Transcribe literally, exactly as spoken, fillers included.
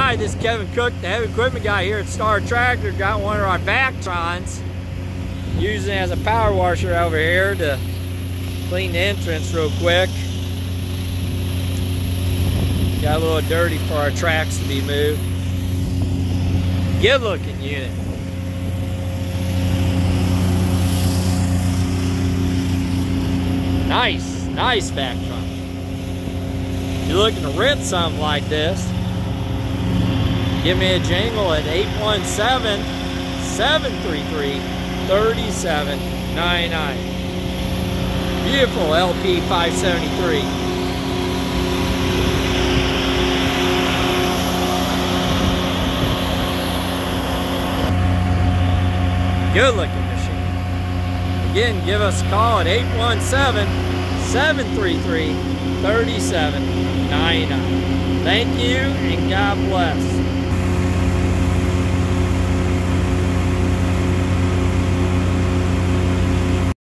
Hi, this is Kevin Cook, the heavy equipment guy here at Star Tractor. Got one of our VacTrons, using it as a power washer over here to clean the entrance real quick. Got a little dirty for our tracks to be moved. Good looking unit. Nice, nice VacTron. If you're looking to rent something like this, give me a jingle at eight one seven, seven three three, three seven nine nine. Beautiful L P five seventy-three. Good looking machine. Again, give us a call at eight one seven, seven three three, three seven nine nine. Thank you and God bless.